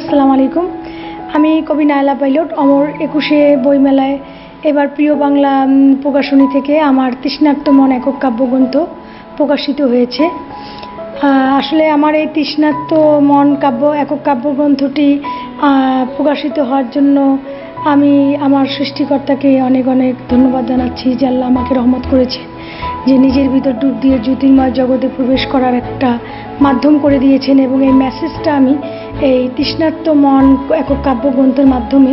আসসালামু আলাইকুম। আমি কবি নায়লা পাইলট অমর 21শে বইমেলায় এবার প্রিয় বাংলা প্রকাশনী থেকে আমার তৃষ্ণার্ত মন একক কাব্যগ্রন্থ প্রকাশিত হয়েছে। আসলে আমার এই তৃষ্ণার্ত মন একক কাব্যগ্রন্থটি প্রকাশিত হওয়ার জন্য আমি আমার সৃষ্টিকর্তাকে অনেক অনেক ধন্যবাদ জানাচ্ছি যে আল্লাহ আমাকে রহমত করেছে, যে নিজের ভিতর ডুব দিয়ে জ্যোতির্ময় জগতে প্রবেশ করার একটা মাধ্যম করে দিয়েছেন। এবং এই মেসেজটা আমি এই তৃষ্ণার্ত মন একক কাব্যগ্রন্থের মাধ্যমে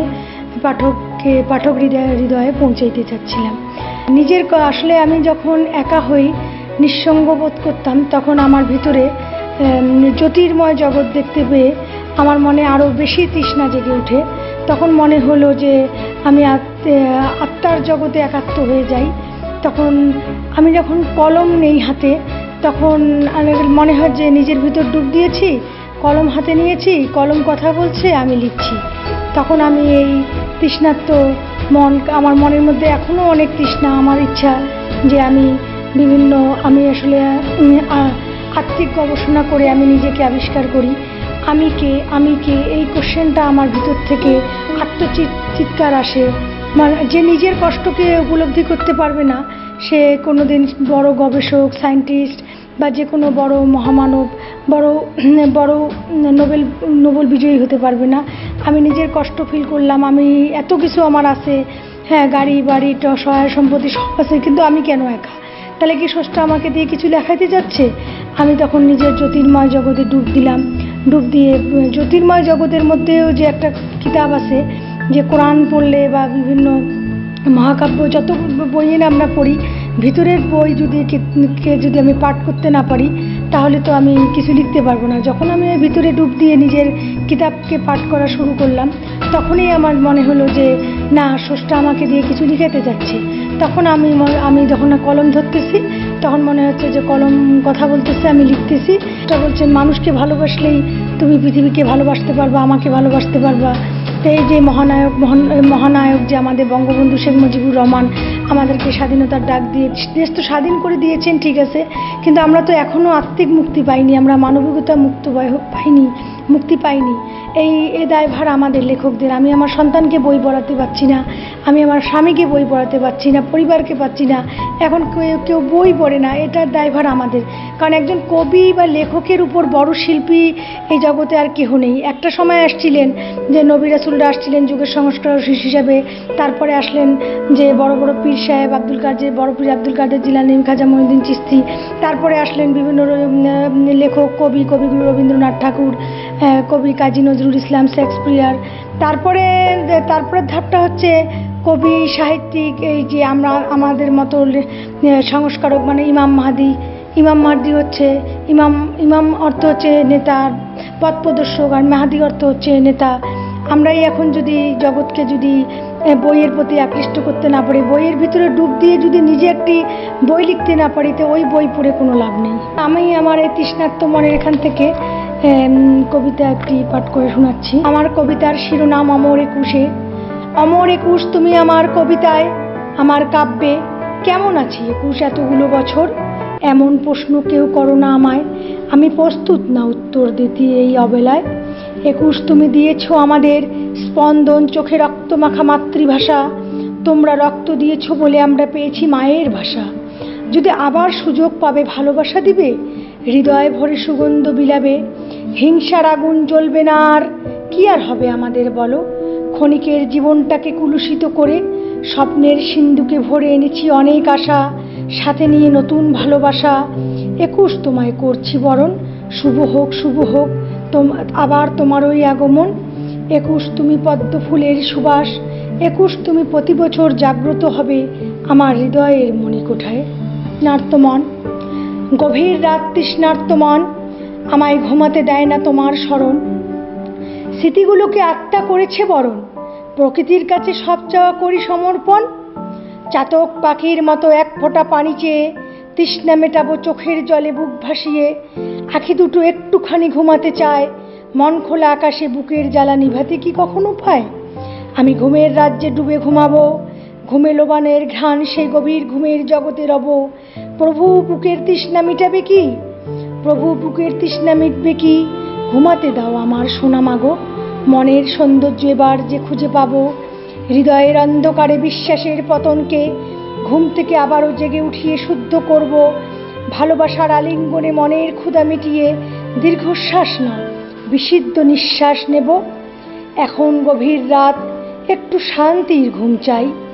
পাঠক হৃদয়ে পৌঁছাইতে চাচ্ছিলাম। আসলে আমি যখন একা হই, নিঃসঙ্গ বোধ করতাম, তখন আমার ভিতরে জ্যোতির্ময় জগৎ দেখতে পেয়ে আমার মনে আরও বেশি তৃষ্ণা জেগে ওঠে। তখন মনে হলো যে আমি আত্মার জগতে একাত্ম হয়ে যাই। তখন আমি যখন কলম নেই হাতে, তখন মনে হয় যে নিজের ভিতর ডুব দিয়েছি, কলম হাতে নিয়েছি, কলম কথা বলছে, আমি লিখছি। তখন আমি এই তৃষ্ণার্ত মন, আমার মনের মধ্যে এখনও অনেক তৃষ্ণা, আমার ইচ্ছা যে আমি আসলে আত্মিক গবেষণা করে আমি নিজেকে আবিষ্কার করি। আমি কে এই কোশ্চেনটা আমার ভিতর থেকে চিৎকার আসে। যে নিজের কষ্টকে উপলব্ধি করতে পারবে না, সে কোনোদিন বড় গবেষক, সায়েন্টিস্ট বা যে কোনো বড় মহামানব, বড় নোবেল বিজয়ী হতে পারবে না। আমি নিজের কষ্ট ফিল করলাম, আমি এত কিছু আমার আছে, হ্যাঁ, গাড়ি বাড়ি সহায় সম্পত্তি সব আছে, কিন্তু আমি কেন একা? তাহলে কি স্রষ্টা আমাকে দিয়ে কিছু লেখাইতে যাচ্ছে? আমি তখন নিজের জ্যোতির্ময় জগতে ডুব দিলাম। ডুব দিয়ে জ্যোতির্ময় জগতের মধ্যেও যে একটা কিতাব আছে, যে কোরআন পড়লে বা বিভিন্ন মহাকাব্য যত বইয়ে আমরা পড়ি, ভিতরের বই যদি আমি পাঠ করতে না পারি, তাহলে তো আমি কিছু লিখতে পারবো না। যখন আমি ভিতরে ডুব দিয়ে নিজের কিতাবকে পাঠ করা শুরু করলাম, তখনই আমার মনে হলো যে না, স্রষ্টা আমাকে দিয়ে কিছু লিখাতে যাচ্ছে। তখন আমি যখন কলম ধরতেছি, তখন মনে হচ্ছে যে কলম কথা বলতেছে, আমি লিখতেছি। এটা বলছেন, মানুষকে ভালোবাসলেই তুমি পৃথিবীকে ভালোবাসতে পারবা, আমাকে ভালোবাসতে পারবা। তো এই যে মহানায়ক যে আমাদের বঙ্গবন্ধু শেখ মুজিবুর রহমান আমাদেরকে স্বাধীনতার ডাক দিয়ে দেশ তো স্বাধীন করে দিয়েছেন, ঠিক আছে, কিন্তু আমরা তো এখনও আত্মিক মুক্তি পাইনি, আমরা মানবিকতা মুক্তি পাইনি। এই দায়ভার আমাদের লেখকদের। আমি আমার সন্তানকে বই পড়াতে পারছি না, আমি আমার স্বামীকে বই পড়াতে পারছি না, পরিবারকে পাচ্ছি না, এখন কেউ বই পড়ে না। এটার দায়ভার আমাদের, কারণ একজন কবি বা লেখকের উপর বড় শিল্পী এই জগতে আর কেহ নেই। একটা সময় আসছিলেন যে নবী রাসূলরা আসছিলেন যুগের সংস্কারক হিসাবে, তারপরে আসলেন যে বড় বড় পীর সাহেব বড় পীর আব্দুল কাদের জিলানী, খাজা মঈনুদ্দিন চিশতি, তারপরে আসলেন বিভিন্ন লেখক, কবিগুরু রবীন্দ্রনাথ ঠাকুর, কবি কাজী নজরুল ইসলাম, শেক্সপিয়ার। তারপরে ধাপটা হচ্ছে কবি সাহিত্যিক, এই যে আমাদের মতো সংস্কারক, মানে ইমাম মাহদি হচ্ছে ইমাম অর্থ হচ্ছে নেতা, পথ প্রদর্শক, আর মাহাদি অর্থ হচ্ছে নেতা। আমরাই এখন যদি জগৎকে বইয়ের প্রতি আকৃষ্ট করতে না পারি, বইয়ের ভিতরে ডুব দিয়ে যদি নিজে একটি বই লিখতে না পারি, তো ওই বই পড়ে কোনো লাভ নেই। আমি আমার এই তৃষ্ণার্ত মনের এখান থেকে কবিতা একটি পাঠ করে শোনাচ্ছি। আমার কবিতার শিরোনাম অমর 21। অমর 21, তুমি আমার কবিতায়, আমার কাব্যে কেমন আছি 21 এতগুলো বছর? এমন প্রশ্ন কেউ করো না আমায়, আমি প্রস্তুত না উত্তর দিতে এই অবেলায়। 21, তুমি দিয়েছ আমাদের স্পন্দন, চোখে রক্ত মাখা মাতৃভাষা। তোমরা রক্ত দিয়েছ বলে আমরা পেয়েছি মায়ের ভাষা। যদি আবার সুযোগ পাবে, ভালোবাসা দিবে, হৃদয় ভরে সুগন্ধ বিলাবে। হিংসার আগুন জ্বলবে না আর, কি আর হবে আমাদের বলো? ক্ষণিকের জীবনটাকে কুলুষিত করে স্বপ্নের সিন্ধুকে ভরে এনেছি অনেক আশা, সাথে নিয়ে নতুন ভালোবাসা। 21, তোমায় করছি বরণ, শুভ হোক আবার তোমার ওই আগমন। 21, তুমি পদ্ম ফুলের সুবাস। 21, তুমি প্রতি বছর জাগ্রত হবে আমার হৃদয়ের মণিকোঠায়। তৃষ্ণার্ত মন, গভীর রাত তৃষ্ণার্ত মন, আমায় ঘুমাতে দেয় না তোমার স্মরণ। স্মৃতিগুলোকে আত্মা করেছে বরণ, প্রকৃতির কাছে সব চাওয়া করি সমর্পণ। চাতক পাখির মতো এক ফোঁটা পানি চেয়ে তৃষ্ণা মেটাবো চোখের জলে বুক ভাসিয়ে। আখি দুটো একটুখানি ঘুমাতে চায়, মন খোলা আকাশে বুকের জ্বালা নিভাতে কি কখনো পায়? আমি ঘুমের রাজ্যে ডুবে ঘুমাবো, ঘুমে লোবানের ঘ্রাণ সেই গভীর ঘুমের জগতে রব। প্রভু বুকের তৃষ্ণা মিটাবে কি? প্রভু বুকের তৃষ্ণা মিটবে কি? ঘুমাতে দাও আমার সোনা মাগো, মনের সৌন্দর্য এবার যে খুঁজে পাবো, হৃদয়ের অন্ধকারে বিশ্বাসের পতনকে ঘুম থেকে আবারও জেগে উঠিয়ে শুদ্ধ করব। ভালোবাসার আলিঙ্গনে মনের ক্ষুধা মিটিয়ে দীর্ঘশ্বাস না, বিশুদ্ধ নিঃশ্বাস নেব। এখন গভীর রাত, একটু শান্তির ঘুম চাই।